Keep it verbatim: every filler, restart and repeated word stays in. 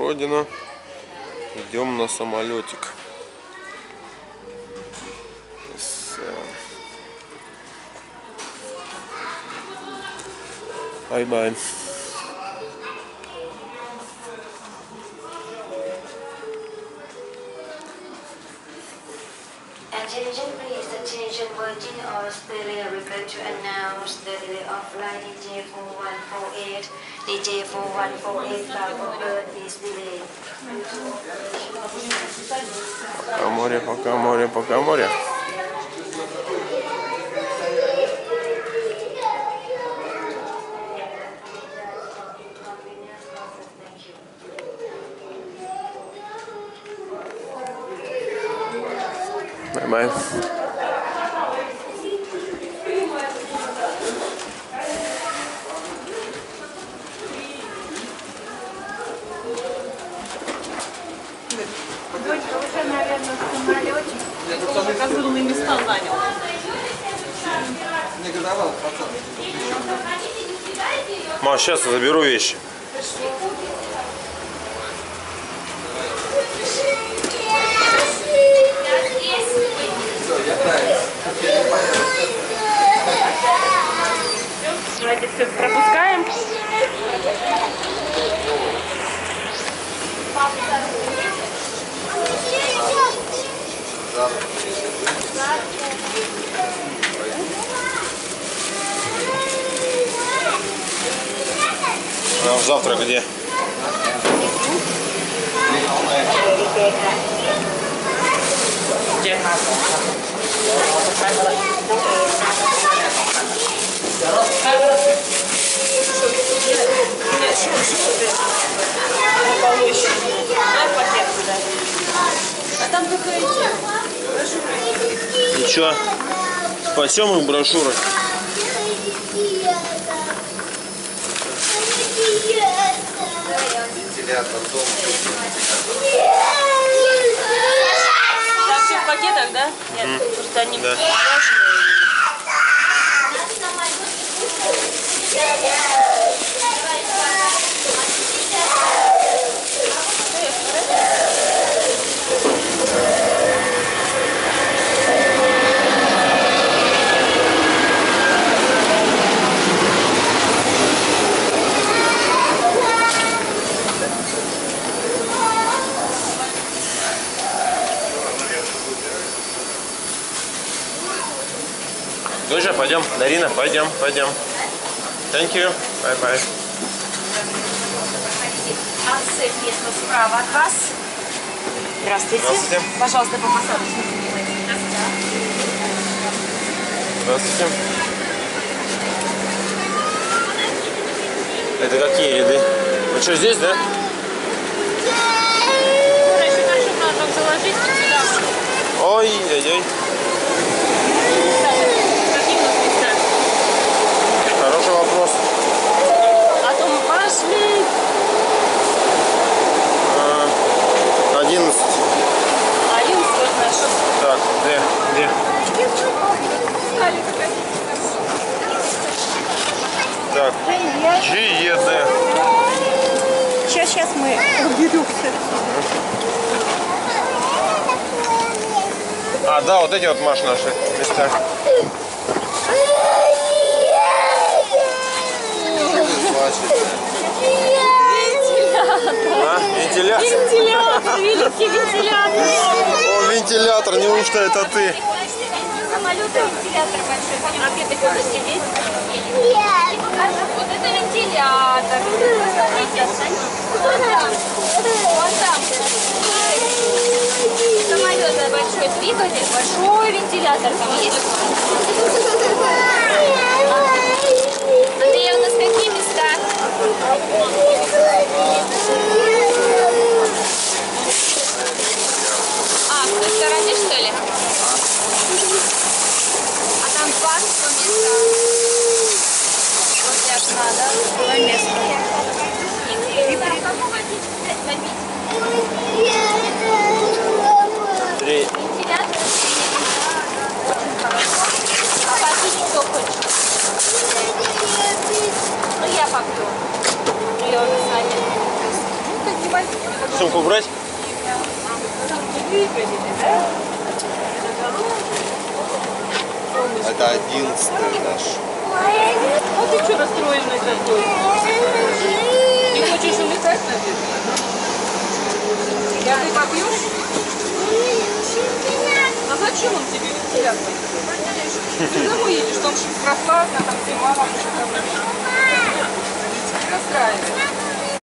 родина. Идем на самолетик. Бай-бай. Attention please, attention Virgin Australia regret to announce the delay of flight D J four one four eight. D J four one four eight cargo bird is delayed. Пока море, пока море, пока море. Бай-бай. Дочка уже, наверное, в самолете. Я уже козырные места занял. Не годовал, пацан. Маш, сейчас я заберу вещи. Давайте все пропускаем. А завтра где? Где? А там какая тема? И чё? Спасем их брошюры. Вентилятор, дом. Там все в пакетах, да? Нет, потому что они Да. Доча, пойдем. Дарина, пойдем, пойдем. Thank you. Bye-bye. Отцеп место справа от вас. Здравствуйте. Здравствуйте. Пожалуйста, по фасаду. Здравствуйте. Это какие ряды? Вы что, здесь, да? Еще хорошо надо заложить сюда. Ой, ой, ой. Какие у нас места? Хороший вопрос. А то мы пошли. Одиннадцать. Одиннадцать вот наш. Так, где? Где? Так. Джиеде. Сейчас, сейчас мы уберемся. А, да, вот эти вот, Маш, наши места. А, вентилятор. Вентилятор, великий вентилятор. О, вентилятор, неужто это ты? Самолета вентилятор большой. Пойдем, а где ты хочешь сидеть? Вот это вентилятор. Посмотрите. Вон там. Вон там. Самолет большой двигатель, большой вентилятор там есть. Андрей, у нас какие места? А, в той стороне, что ли? А там два места. Вот окна, да? Два места. Интересно, а кому хотите взять побить? Три. Вентилятор. Сумку брать? Это одиннадцатый наш. А ты что расстроенный такой? Не хочешь улетать, наверное? Я ты побьешь? А зачем он тебе вентилятор? Ты домой едешь, там прохладно, там зима, там расстраивает.